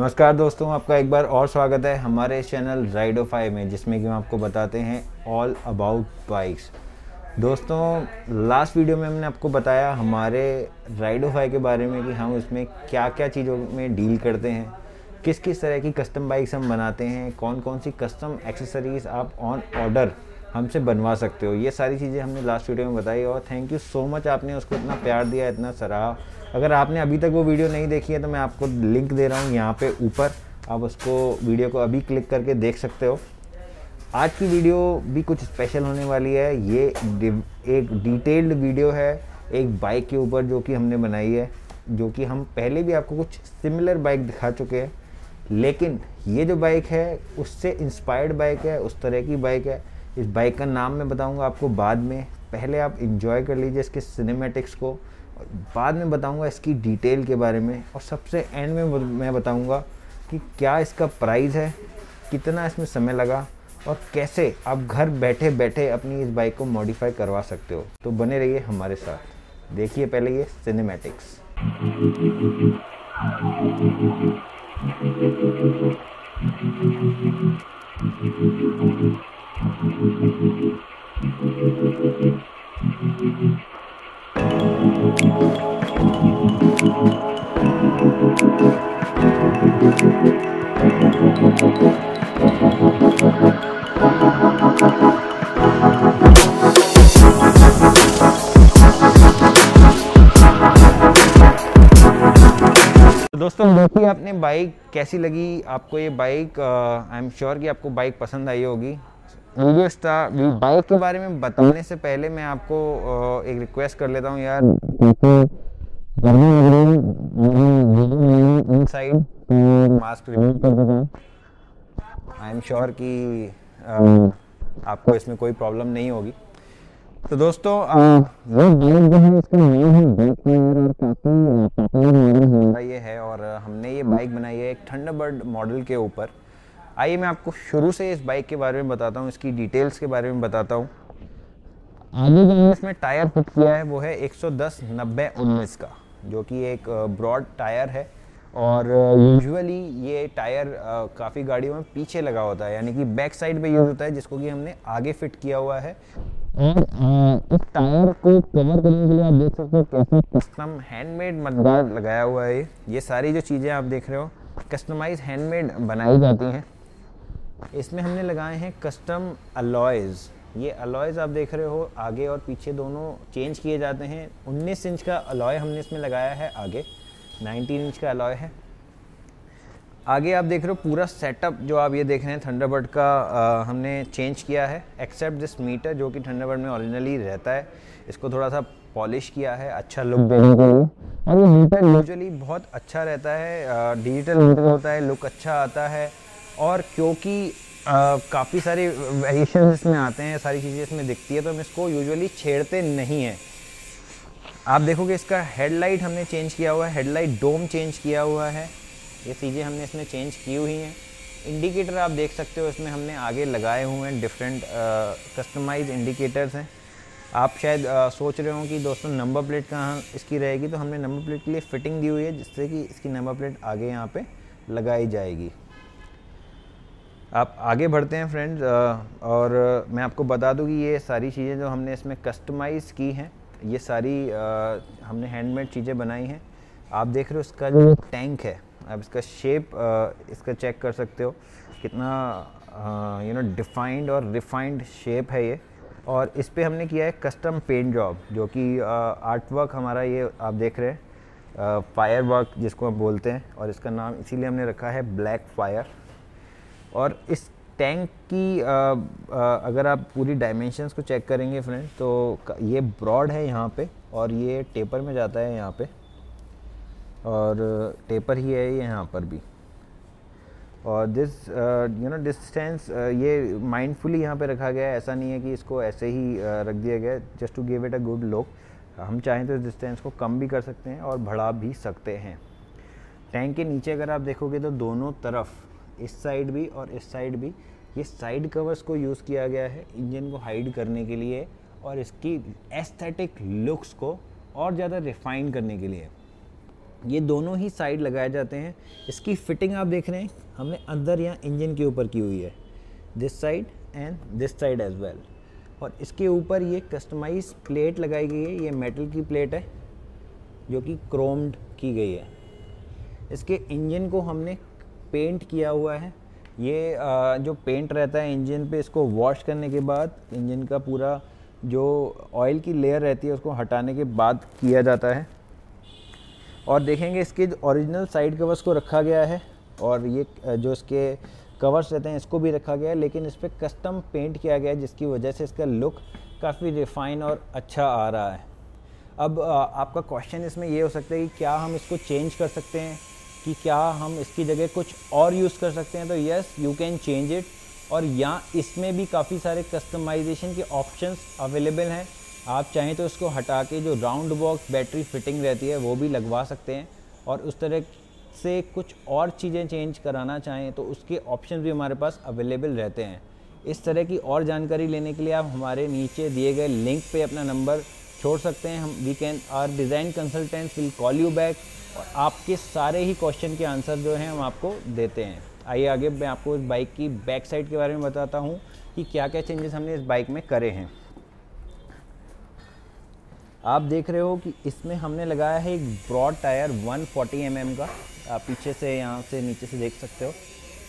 नमस्कार दोस्तों, आपका एक बार और स्वागत है हमारे चैनल राइडोफाई में, जिसमें कि हम आपको बताते हैं ऑल अबाउट बाइक्स। दोस्तों, लास्ट वीडियो में हमने आपको बताया हमारे राइडोफाई के बारे में कि हम उसमें क्या क्या चीज़ों में डील करते हैं, किस किस तरह की कस्टम बाइक्स हम बनाते हैं, कौन कौन सी कस्टम एक्सेसरीज़ आप ऑन ऑर्डर हमसे बनवा सकते हो। ये सारी चीज़ें हमने लास्ट वीडियो में बताई और थैंक यू सो मच, आपने उसको इतना प्यार दिया, इतना सराहा। अगर आपने अभी तक वो वीडियो नहीं देखी है तो मैं आपको लिंक दे रहा हूँ यहाँ पे ऊपर, आप उसको वीडियो को अभी क्लिक करके देख सकते हो। आज की वीडियो भी कुछ स्पेशल होने वाली है। ये एक डिटेल्ड वीडियो है एक बाइक के ऊपर जो कि हमने बनाई है, जो कि हम पहले भी आपको कुछ सिमिलर बाइक दिखा चुके हैं, लेकिन ये जो बाइक है उससे इंस्पायर्ड बाइक है, उस तरह की बाइक है। इस बाइक का नाम मैं बताऊंगा आपको बाद में, पहले आप इंजॉय कर लीजिए इसके सिनेमैटिक्स को, बाद में बताऊंगा इसकी डिटेल के बारे में, और सबसे एंड में मैं बताऊंगा कि क्या इसका प्राइस है, कितना इसमें समय लगा और कैसे आप घर बैठे बैठे अपनी इस बाइक को मॉडिफाई करवा सकते हो। तो बने रहिए हमारे साथ, देखिए पहले ये सिनेमैटिक्स। तो दोस्तों, देखिए आपने बाइक कैसी लगी, आपको ये बाइक आई एम श्योर कि आपको बाइक पसंद आई होगी। बाइक के बारे में बताने से पहले मैं आपको एक रिक्वेस्ट कर लेता हूँ यार, इनसाइड मास्क रिमूव कर देता हूँ। आई एम श्योर कि आपको इसमें कोई प्रॉब्लम नहीं होगी। तो दोस्तों, वो बाइक जो है इसका नाम है ब्लैक फायर और काफ़ी पॉपुलर मॉडल होंडा ये है, और हमने ये बाइक बनाई है एक थंडरबर्ड मॉडल के ऊपर। आइए मैं आपको शुरू से इस बाइक के बारे में बताता हूँ, इसकी डिटेल्स के बारे में बताता हूँ। आगे जो हमने इसमें टायर फिट किया है वो है 110/90/19 का, जो कि एक ब्रॉड टायर है, और यूजुअली ये टायर काफ़ी गाड़ियों में पीछे लगा होता है, यानी कि बैक साइड पे यूज़ होता है, जिसको कि हमने आगे फिट किया हुआ है। और इस टायर को कवर करने के लिए आप देख सकते हो कैसे कस्टम हैंडमेड मडगार्ड लगाया हुआ है। ये सारी जो चीज़ें आप देख रहे हो कस्टमाइज हैंडमेड बनाई जाती हैं। इसमें हमने लगाए हैं कस्टम अलॉयज़। ये अलॉयज़ आप देख रहे हो आगे और पीछे दोनों चेंज किए जाते हैं। 19 इंच का अलॉय हमने इसमें लगाया है, आगे 19 इंच का अलॉय है। आगे आप देख रहे हो पूरा सेटअप जो आप ये देख रहे हैं थंडरबर्ड का हमने चेंज किया है, एक्सेप्ट दिस मीटर जो कि थंडरबर्ड में ओरिजिनली रहता है। इसको थोड़ा सा पॉलिश किया है अच्छा लुक देने के लिए, और ये मीटर यूजुअली बहुत अच्छा रहता है, डिजिटल मीटर होता है, लुक अच्छा आता है। और क्योंकि काफ़ी सारे वेरिएशन इसमें आते हैं, सारी चीज़ें इसमें दिखती है, तो हम इसको यूजुअली छेड़ते नहीं हैं। आप देखोगे इसका हेडलाइट हमने चेंज किया हुआ है, हेडलाइट डोम चेंज किया हुआ है, ये चीज़ें हमने इसमें चेंज की हुई हैं। इंडिकेटर आप देख सकते हो इसमें हमने आगे लगाए हुए हैं, डिफरेंट कस्टमाइज इंडिकेटर्स हैं। आप शायद सोच रहे हो कि दोस्तों नंबर प्लेट कहाँ इसकी रहेगी, तो हमने नंबर प्लेट के लिए फिटिंग दी हुई है, जिससे कि इसकी नंबर प्लेट आगे यहाँ पे लगाई जाएगी। आप आगे बढ़ते हैं फ्रेंड्स, और मैं आपको बता दूं कि ये सारी चीज़ें जो हमने इसमें कस्टमाइज़ की हैं, ये सारी हमने हैंडमेड चीज़ें बनाई हैं। आप देख रहे हो इसका जो टैंक है, आप इसका शेप इसका चेक कर सकते हो, कितना डिफाइंड और रिफाइंड शेप है ये। और इस पे हमने किया है कस्टम पेंट जॉब, जो कि आर्ट वर्क हमारा ये आप देख रहे हैं, फायर वर्क जिसको हम बोलते हैं, और इसका नाम इसीलिए हमने रखा है ब्लैक फायर। और इस टैंक की अगर आप पूरी डायमेंशंस को चेक करेंगे फ्रेंड्स, तो ये ब्रॉड है यहाँ पे, और ये टेपर में जाता है यहाँ पे, और टेपर ही है ये यहाँ पर भी। और दिस डिस्टेंस ये माइंडफुली यहाँ पे रखा गया है, ऐसा नहीं है कि इसको ऐसे ही रख दिया गया है, just to give it a good look. हम चाहें तो इस डिस्टेंस को कम भी कर सकते हैं और बढ़ा भी सकते हैं। टैंक के नीचे अगर आप देखोगे तो दोनों तरफ, इस साइड भी और इस साइड भी, ये साइड कवर्स को यूज़ किया गया है इंजन को हाइड करने के लिए, और इसकी एस्थेटिक लुक्स को और ज़्यादा रिफाइन करने के लिए। ये दोनों ही साइड लगाए जाते हैं। इसकी फिटिंग आप देख रहे हैं हमने अंदर यहाँ इंजन के ऊपर की हुई है, this side and this side as well. और इसके ऊपर ये कस्टमाइज प्लेट लगाई गई है, ये मेटल की प्लेट है जो कि क्रोम्ड की गई है। इसके इंजन को हमने पेंट किया हुआ है। ये जो पेंट रहता है इंजन पे, इसको वॉश करने के बाद इंजन का पूरा जो ऑयल की लेयर रहती है उसको हटाने के बाद किया जाता है। और देखेंगे इसके ओरिजिनल साइड कवर्स को रखा गया है और ये जो इसके कवर्स रहते हैं इसको भी रखा गया है, लेकिन इस पर कस्टम पेंट किया गया है जिसकी वजह से इसका लुक काफ़ी रिफाइन और अच्छा आ रहा है। अब आपका क्वेश्चन इसमें ये हो सकता है कि क्या हम इसको चेंज कर सकते हैं, कि क्या हम इसकी जगह कुछ और यूज़ कर सकते हैं। तो yes, you can change it. और यहाँ इसमें भी काफ़ी सारे कस्टमाइजेशन के ऑप्शंस अवेलेबल हैं। आप चाहें तो इसको हटा के जो राउंड बॉक्स बैटरी फिटिंग रहती है वो भी लगवा सकते हैं, और उस तरह से कुछ और चीज़ें चेंज कराना चाहें तो उसके ऑप्शन भी हमारे पास अवेलेबल रहते हैं। इस तरह की और जानकारी लेने के लिए आप हमारे नीचे दिए गए लिंक पे अपना नंबर छोड़ सकते हैं। हम our design consultants will call you back, और आपके सारे ही क्वेश्चन के आंसर जो हैं हम आपको देते हैं। आइए आगे मैं आपको इस बाइक की बैक साइड के बारे में बताता हूँ कि क्या क्या चेंजेस हमने इस बाइक में करे हैं। आप देख रहे हो कि इसमें हमने लगाया है एक ब्रॉड टायर 140 mm का। आप पीछे से यहाँ से नीचे से देख सकते हो।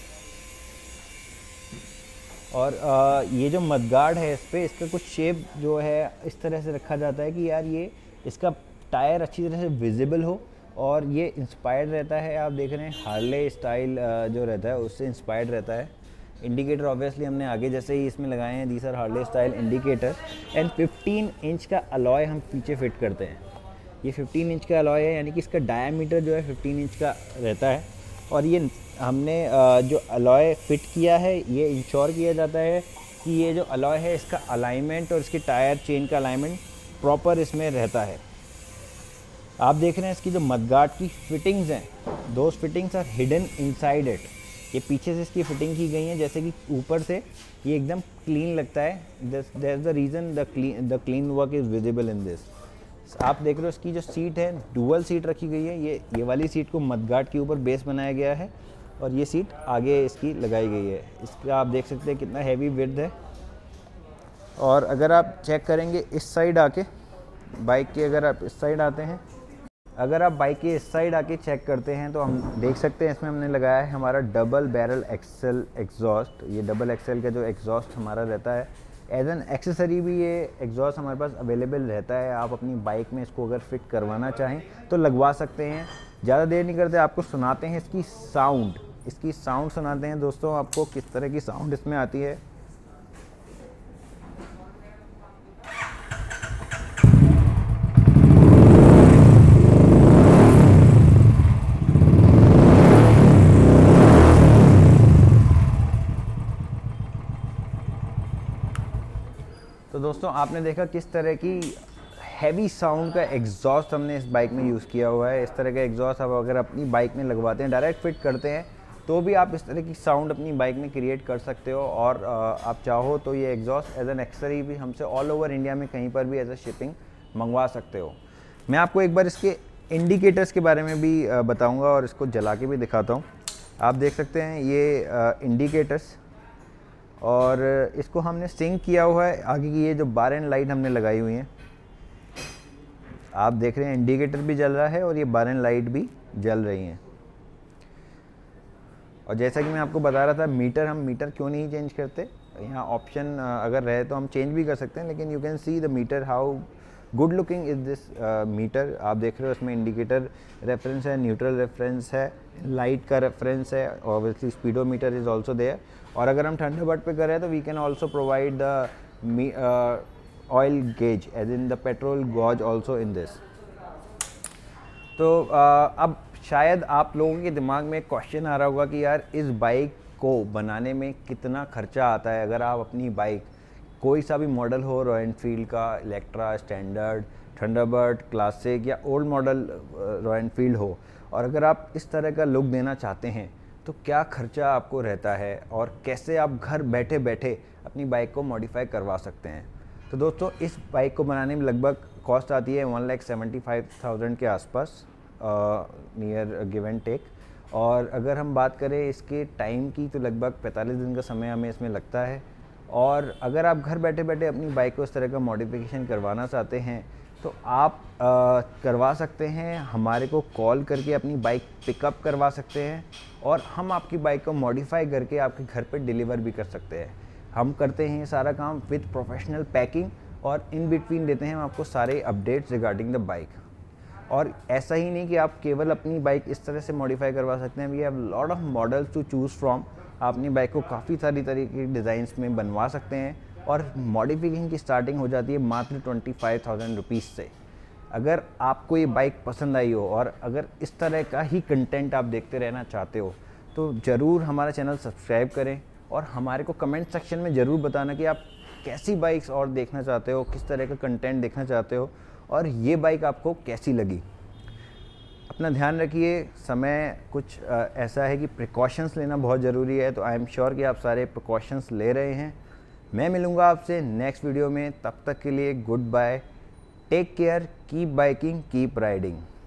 और ये जो मडगार्ड है इस पर, इसका कुछ शेप जो है इस तरह से रखा जाता है कि यार ये इसका टायर अच्छी तरह से विजिबल हो, और ये इंस्पायर्ड रहता है। आप देख रहे हैं हार्ले स्टाइल जो रहता है उससे इंस्पायर्ड रहता है। इंडिकेटर ऑब्वियसली हमने आगे जैसे ही इसमें लगाए हैं, these are Harley style indicator. And 15 inch का अलॉय हम पीछे फिट करते हैं। ये 15 इंच का अलॉय है, यानी कि इसका डायमीटर जो है 15 इंच का रहता है। और ये हमने जो अलॉय फिट किया है ये इंश्योर किया जाता है कि ये जो अलॉय है इसका अलाइनमेंट और इसकी टायर चेन का अलाइनमेंट प्रॉपर इसमें रहता है। आप देख रहे हैं इसकी जो मडगार्ड की फिटिंग्स हैं, those fittings are hidden inside it. ये पीछे से इसकी फिटिंग की गई है, जैसे कि ऊपर से ये एकदम क्लीन लगता है। There is the reason the clean work is visible in this. आप देख रहे हो इसकी जो सीट है डुअल सीट रखी गई है। ये वाली सीट को मडगार्ड के ऊपर बेस बनाया गया है, और ये सीट आगे इसकी लगाई गई है। इसका आप देख सकते हैं कितना हैवी विड्थ है। और अगर आप चेक करेंगे इस साइड आके बाइक के, अगर आप इस साइड आते हैं, अगर आप बाइक के इस साइड आके चेक करते हैं तो हम देख सकते हैं इसमें हमने लगाया है हमारा डबल बैरल एक्सेल एग्जॉस्ट। ये डबल एक्सेल का जो एग्जॉस्ट हमारा रहता है, एज एन एक्सेसरी भी ये एग्जॉस्ट हमारे पास अवेलेबल रहता है। आप अपनी बाइक में इसको अगर फिट करवाना चाहें तो लगवा सकते हैं। ज़्यादा देर नहीं करते, आपको सुनाते हैं इसकी साउंड सुनाते हैं दोस्तों, आपको किस तरह की साउंड इसमें आती है। तो दोस्तों आपने देखा किस तरह की हैवी साउंड का एग्जॉस्ट हमने इस बाइक में यूज़ किया हुआ है। इस तरह का एग्जॉस्ट आप अगर अपनी बाइक में लगवाते हैं, डायरेक्ट फिट करते हैं, तो भी आप इस तरह की साउंड अपनी बाइक में क्रिएट कर सकते हो। और आप चाहो तो ये एग्जॉस्ट एज एन एक्सेसरी भी हमसे ऑल ओवर इंडिया में कहीं पर भी एज ए शिपिंग मंगवा सकते हो। मैं आपको एक बार इसके इंडिकेटर्स के बारे में भी बताऊँगा और इसको जला के भी दिखाता हूँ। आप देख सकते हैं ये इंडिकेटर्स, और इसको हमने सिंक किया हुआ है। आगे की ये जो बार एंड लाइट हमने लगाई हुई हैं, आप देख रहे हैं इंडिकेटर भी जल रहा है और ये बार एंड लाइट भी जल रही हैं। और जैसा कि मैं आपको बता रहा था, हम मीटर क्यों नहीं चेंज करते, यहाँ ऑप्शन अगर रहे तो हम चेंज भी कर सकते हैं, लेकिन you can see the meter how good looking is this meter. आप देख रहे हो इसमें इंडिकेटर रेफरेंस है, न्यूट्रल रेफरेंस है, लाइट का रेफरेंस है, obviously speedometer is also there. और अगर हम थंडरबर्ड पे करें तो we can also provide the oil gauge as in the petrol gauge also in this. तो अब शायद आप लोगों के दिमाग में एक क्वेश्चन आ रहा होगा कि यार इस बाइक को बनाने में कितना खर्चा आता है। अगर आप अपनी बाइक कोई सा भी मॉडल हो, रॉयल एनफील्ड का, इलेक्ट्रा, स्टैंडर्ड, थंडरबर्ड, क्लासिक या ओल्ड मॉडल रॉयल एनफील्ड हो, और अगर आप इस तरह का लुक देना चाहते हैं तो क्या खर्चा आपको रहता है और कैसे आप घर बैठे बैठे अपनी बाइक को मॉडिफाई करवा सकते हैं। तो दोस्तों इस बाइक को बनाने में लगभग कॉस्ट आती है 1,75,000 के आसपास। Near give and take. और अगर हम बात करें इसके टाइम की तो लगभग 45 दिन का समय हमें इसमें लगता है। और अगर आप घर बैठे बैठे अपनी बाइक को इस तरह का मॉडिफिकेशन करवाना चाहते हैं तो आप करवा सकते हैं, हमारे को कॉल करके अपनी बाइक पिकअप करवा सकते हैं और हम आपकी बाइक को मॉडिफाई करके आपके घर पे डिलीवर भी कर सकते हैं। हम करते हैं ये सारा काम विद प्रोफेशनल पैकिंग और इन बिटवीन देते हैं हम आपको सारे अपडेट्स रिगार्डिंग द बाइक। और ऐसा ही नहीं कि आप केवल अपनी बाइक इस तरह से मॉडिफाई करवा सकते हैं, we have lot of models to choose from. आप अपनी बाइक को काफ़ी सारी तरीके के डिज़ाइंस में बनवा सकते हैं और मॉडिफिकेशन की स्टार्टिंग हो जाती है मात्र 25,000 रुपीज़ से। अगर आपको ये बाइक पसंद आई हो और अगर इस तरह का ही कंटेंट आप देखते रहना चाहते हो तो ज़रूर हमारा चैनल सब्सक्राइब करें और हमारे को कमेंट सेक्शन में ज़रूर बताना कि आप कैसी बाइक्स और देखना चाहते हो, किस तरह का कंटेंट देखना चाहते हो और ये बाइक आपको कैसी लगी। अपना ध्यान रखिए, समय कुछ ऐसा है कि प्रिकॉशंस लेना बहुत ज़रूरी है, तो आई एम श्योर कि आप सारे प्रिकॉशंस ले रहे हैं। मैं मिलूँगा आपसे नेक्स्ट वीडियो में, तब तक के लिए good bye, take care, keep biking, keep riding.